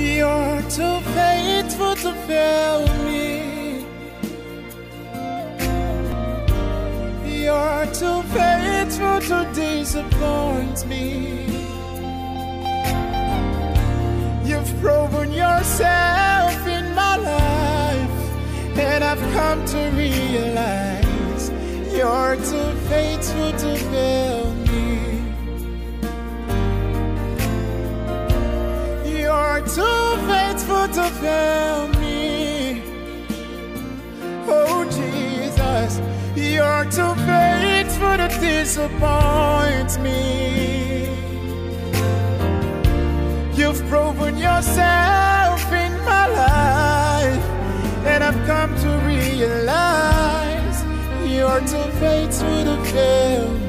You're too faithful to fail me. You're too faithful to disappoint me. You've proven yourself in my life, and I've come to realize you're too faithful to fail me. You're too faithful to fail me. Oh Jesus, you're too faithful to disappoint me. You've proven yourself in my life, and I've come to realize you're too faithful to fail me.